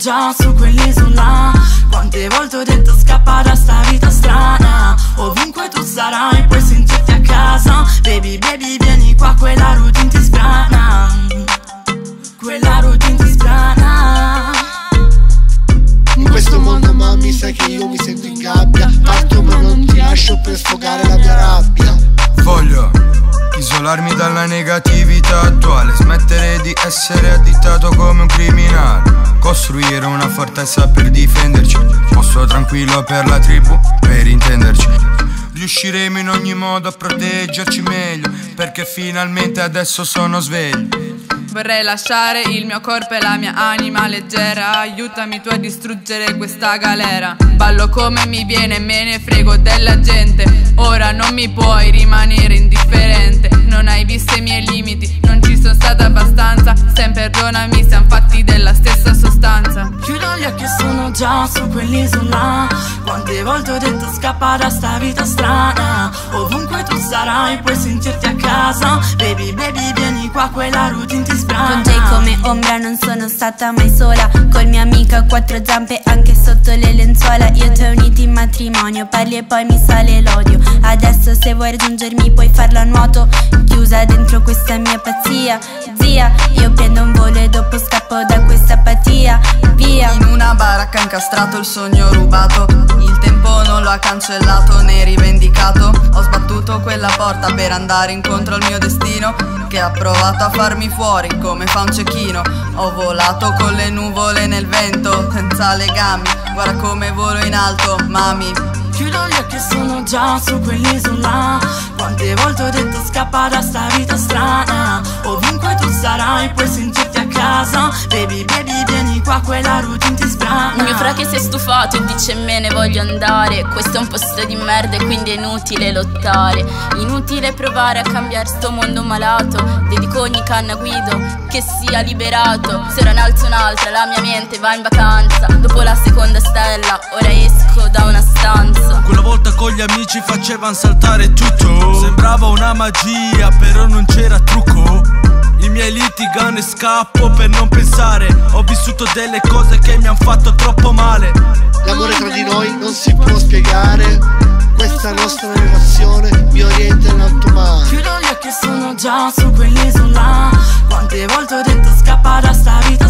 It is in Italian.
già su quell'isola. Quante volte ho detto scappa da sta vita strana. Ovunque tu sarai puoi sentirti a casa. Baby, baby, vieni qua, quella routine ti sbrana. Quella routine ti sbrana. In questo mondo mami sai che io mi sento in gabbia. Parto ma non ti lascio per sfogare la mia rabbia. Voglio isolarmi dalla negatività attuale, smettere di essere additato come un criminale, costruire una fortezza per difenderci, posto tranquillo per la tribù, per intenderci. Riusciremo in ogni modo a proteggerci meglio, perché finalmente adesso sono sveglio. Vorrei lasciare il mio corpo e la mia anima leggera. Aiutami tu a distruggere questa galera. Ballo come mi viene e me ne frego della gente. Ora non mi puoi rimanere indifferente. Non hai visto i miei limiti, non ci sono stata abbastanza. Sam, perdonami, siamo fatti della stessa sostanza. Chiudo gli occhi e sono già su quell'isola. Quante volte ho detto scappa da sta vita strana. Ovunque tu sarai puoi sentirti a casa. Baby, baby, vieni qua, quella routine ti sbrana. Con Jay come ombra non sono stata mai sola. Col mio amico a quattro zampe anche sotto le lenzuola. Io ti ho unito in matrimonio, parli e poi mi sale l'odio. Adesso se vuoi raggiungermi puoi farlo a nuoto. Chiusa dentro questa mia pazzia. Zia, io prendo un volo e dopo scappo da questa apatia. Via. In una baracca incastrato il sogno rubato. Il tempo non lo ha cancellato né rivendicato. Ho sbattuto quella porta per andare incontro al mio destino, che ha provato a farmi fuori come fa un cecchino. Ho volato con le nuvole nel vento, senza legami, guarda come volo in alto, mami. Chiudo gli occhi e sono già su quell'isola. Quante volte ho detto scappa da sta vita strana. Ovunque tu sarai puoi sentirti a casa. Baby, baby, vieni qua, quella routine ti sbrana. Il mio fra che si è stufato e dice me ne voglio andare. Questo è un posto di merda e quindi è inutile lottare. Inutile provare a cambiare sto mondo malato. Dedico ogni canna a Guido che sia liberato. Se ora ne alzo un'altra la mia mente va in vacanza. Dopo la seconda stella ora esco da una stanza. Quella volta con gli amici facevan saltare tutto. Sembrava una magia però non c'era trucco. I miei litigano e scappo per non pensare. Ho vissuto delle cose che mi han fatto troppo male. L'amore tra di noi non si può spiegare. Questa nostra relazione mi orienta in alto mare. Chiudo gli occhi e sono già su quell'isola. Quante volte ho detto scappa da sta vita